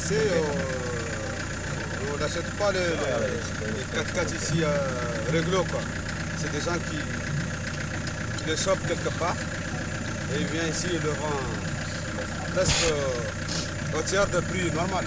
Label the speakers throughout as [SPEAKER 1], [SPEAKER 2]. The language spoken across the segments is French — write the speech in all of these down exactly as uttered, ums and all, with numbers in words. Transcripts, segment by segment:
[SPEAKER 1] ici, on n'achète pas les, les, les quatre quatre ici euh, réglo, quoi. C'est des gens qui, qui les chopent quelque part et ils viennent ici et le vendent presque euh, au tiers de prix normal.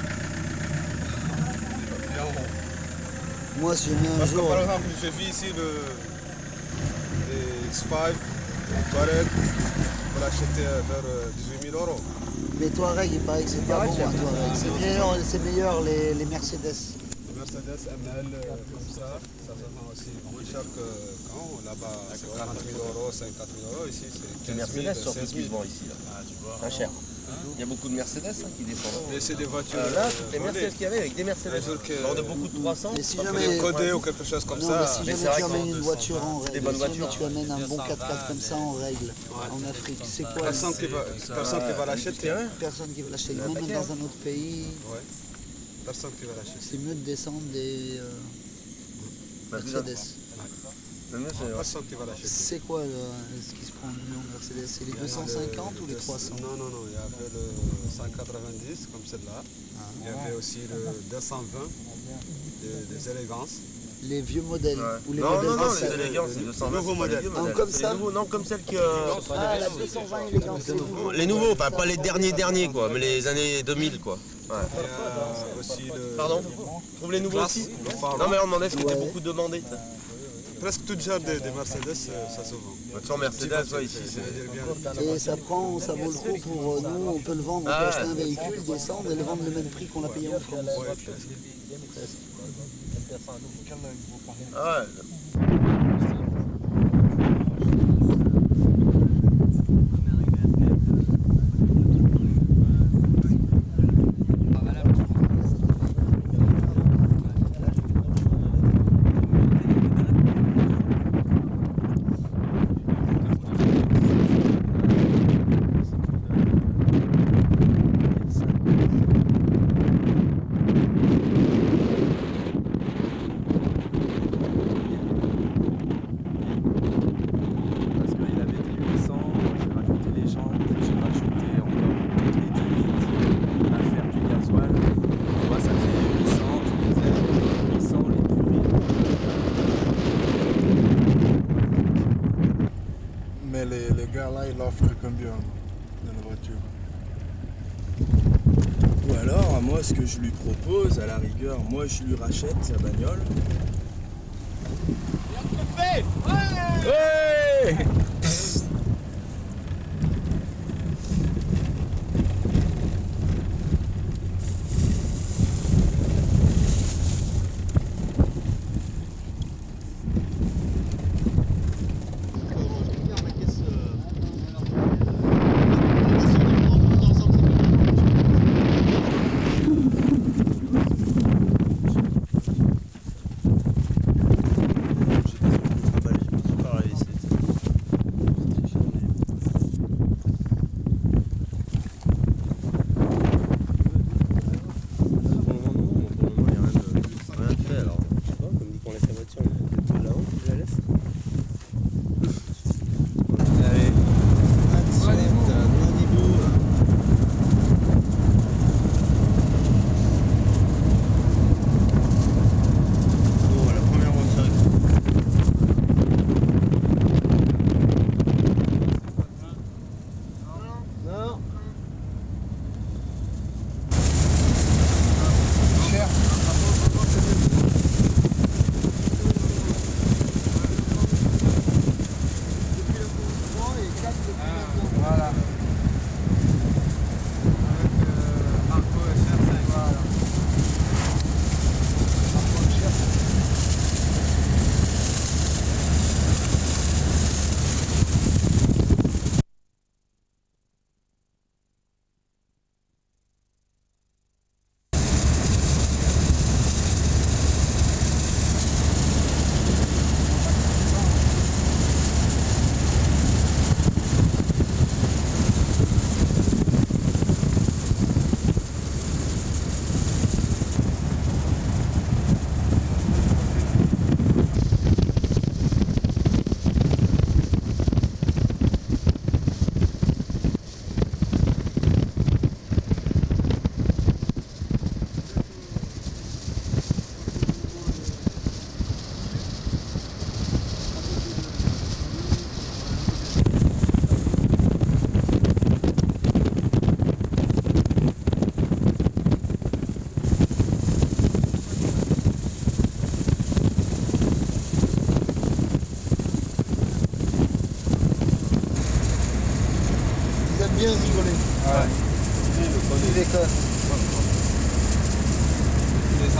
[SPEAKER 2] Moi, si je mets un
[SPEAKER 1] Parce
[SPEAKER 2] jour...
[SPEAKER 1] que par exemple, je vis ici le, les X cinq, Touareg, pour l'acheter vers dix-huit mille euros.
[SPEAKER 2] Mais Touareg, il paraît que c'est pas bon, hein, Touareg. C'est meilleur, c'est meilleur les, les Mercedes.
[SPEAKER 1] Les Mercedes, M L, euh, comme ça, ça se vend aussi moins cher que quand là-bas, c'est quarante mille euros, cinquante mille euros, ici c'est
[SPEAKER 3] Les
[SPEAKER 1] quinze mille,
[SPEAKER 3] Mercedes surtout
[SPEAKER 1] seize
[SPEAKER 3] qui
[SPEAKER 1] mille.
[SPEAKER 3] se vendent ici, là.
[SPEAKER 4] Ah, tu vois.
[SPEAKER 3] Pas cher. Il y a beaucoup de Mercedes hein, qui descendent.
[SPEAKER 1] Et c'est des voitures.
[SPEAKER 3] Euh, là,
[SPEAKER 1] euh,
[SPEAKER 3] toutes les
[SPEAKER 1] volées.
[SPEAKER 3] Mercedes qu'il y avait avec des Mercedes.
[SPEAKER 1] Un jour que-
[SPEAKER 3] Genre de beaucoup de trois cents.
[SPEAKER 2] Mais si
[SPEAKER 1] Parce que
[SPEAKER 2] jamais...
[SPEAKER 1] les codés ou quelque chose comme
[SPEAKER 2] Non,
[SPEAKER 1] ça.
[SPEAKER 2] mais si
[SPEAKER 3] mais
[SPEAKER 2] jamais
[SPEAKER 3] c'est vrai
[SPEAKER 2] tu
[SPEAKER 3] que
[SPEAKER 2] amènes une voiture en
[SPEAKER 3] des
[SPEAKER 2] règle,
[SPEAKER 3] bonnes
[SPEAKER 2] si jamais
[SPEAKER 3] voitures.
[SPEAKER 2] tu amènes un bon quatre quatre comme ça en règle, en Afrique, c'est quoi
[SPEAKER 1] Personne qui va, personne qui va l'acheter.
[SPEAKER 2] Personne qui va l'acheter. Même dans un autre pays,
[SPEAKER 1] Ouais. Personne qui va l'acheter.
[SPEAKER 2] c'est mieux de descendre des euh, Mercedes.
[SPEAKER 3] Le mieux, c'est-
[SPEAKER 1] Personne qui va l'acheter.
[SPEAKER 2] C'est quoi le- ce qui se prend le mieux en Mercedes? C'est les deux cent cinquante ou les trois cents?
[SPEAKER 1] Non, non, non. Il y avait le cent quatre-vingt-dix comme celle-là. Il y avait aussi le deux cent vingt des, des élégances.
[SPEAKER 2] Les vieux modèles
[SPEAKER 3] Ouais.
[SPEAKER 2] ou les
[SPEAKER 3] non,
[SPEAKER 2] modèles
[SPEAKER 3] non, non,
[SPEAKER 2] anciens.
[SPEAKER 3] les élégances, c'est deux cent vingt.
[SPEAKER 1] nouveau
[SPEAKER 3] c'est pas les
[SPEAKER 1] modèle.
[SPEAKER 3] vieux
[SPEAKER 2] Ah,
[SPEAKER 3] modèles,
[SPEAKER 2] comme
[SPEAKER 3] c'est
[SPEAKER 2] ça
[SPEAKER 3] les nouveaux, non, comme celles qui. euh,
[SPEAKER 2] Ah, la deux cent vingt élégance, c'est nouveau.
[SPEAKER 3] Les nouveaux, enfin pas les derniers derniers quoi, mais les années deux mille quoi. Ouais.
[SPEAKER 1] Il y a aussi le.
[SPEAKER 3] Pardon? Tu trouves les nouveaux
[SPEAKER 1] Classe,
[SPEAKER 3] aussi?
[SPEAKER 1] le phare.
[SPEAKER 3] Non mais on demandait ce qui était
[SPEAKER 2] Ouais.
[SPEAKER 3] beaucoup demandé. ça.
[SPEAKER 1] Presque tout genre des, des Mercedes, euh, ça se vend.
[SPEAKER 3] Sans Mercedes, ouais, ici
[SPEAKER 1] C'est
[SPEAKER 3] c'est.
[SPEAKER 1] bien.
[SPEAKER 2] Et ça prend, ça vaut le coup pour euh, nous, on peut le vendre, on
[SPEAKER 3] Ah
[SPEAKER 2] peut
[SPEAKER 3] ouais.
[SPEAKER 2] acheter un véhicule, descendre et le vendre le même prix qu'on l'a payé en France.
[SPEAKER 1] Ouais, presque.
[SPEAKER 3] Ah ouais.
[SPEAKER 4] Parce qu'il avait dit huit cents, j'ai rajouté les jantes, j'ai rajouté encore toutes les dynamites, à faire du gasoil. Tu vois, ça fait huit cents, tu disais, huit cents les purines.
[SPEAKER 5] Mais les, les gars là, ils offrent combien dans la voiture?
[SPEAKER 4] Ou alors, moi, ce que je lui propose, à la rigueur, moi, je lui rachète sa bagnole.
[SPEAKER 3] Ouais. Pareil, c'est-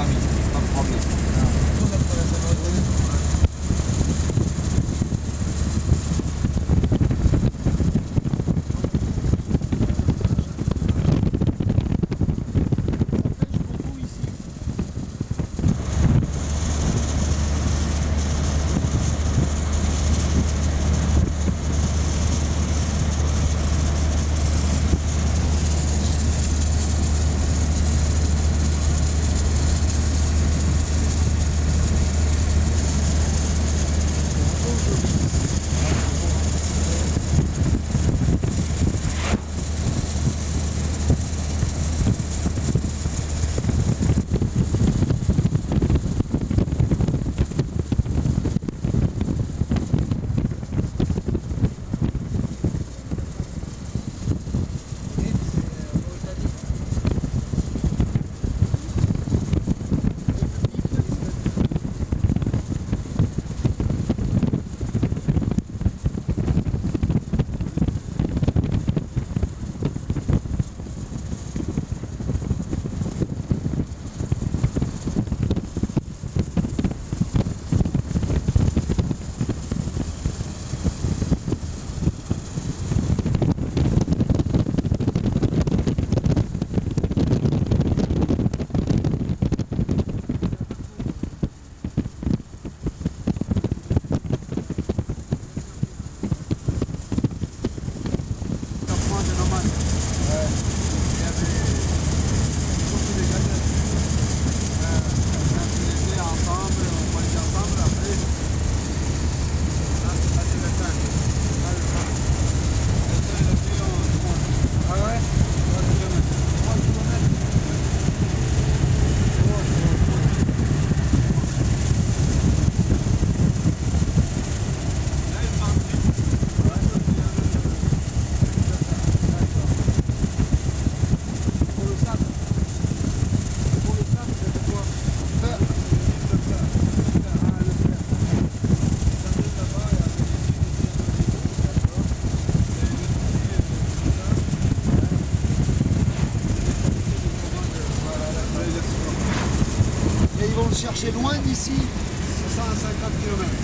[SPEAKER 4] famille, pas de problème.
[SPEAKER 2] Chercher loin d'ici.
[SPEAKER 1] six cent cinquante kilomètres.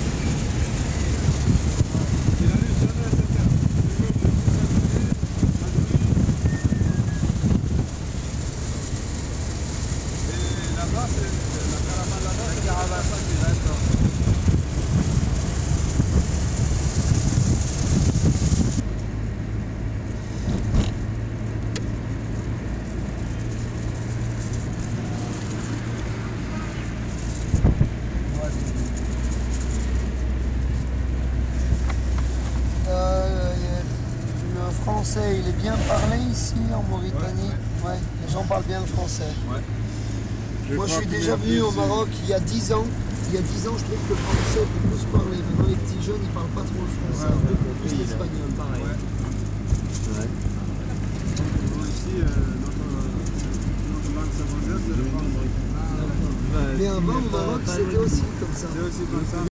[SPEAKER 1] Et là-bas, c'est la caravane là-bas, c'est la caravane qui reste.
[SPEAKER 2] Il est bien parlé ici en Mauritanie. Ouais, ouais. Ouais, les gens parlent bien le français.
[SPEAKER 1] Ouais.
[SPEAKER 2] Je Moi je suis déjà venu au Maroc il y a dix ans. Il y a dix ans je trouve que le français est plus parlé. Maintenant les petits jeunes ils parlent pas trop le français, ouais, beaucoup plus l'espagnol.
[SPEAKER 4] Pareil. Ouais. Ouais.
[SPEAKER 1] Donc, ici, euh, notre, notre langue secondaire c'est le français.
[SPEAKER 2] Mais avant au Maroc c'était aussi comme ça.
[SPEAKER 1] C'est aussi comme ça.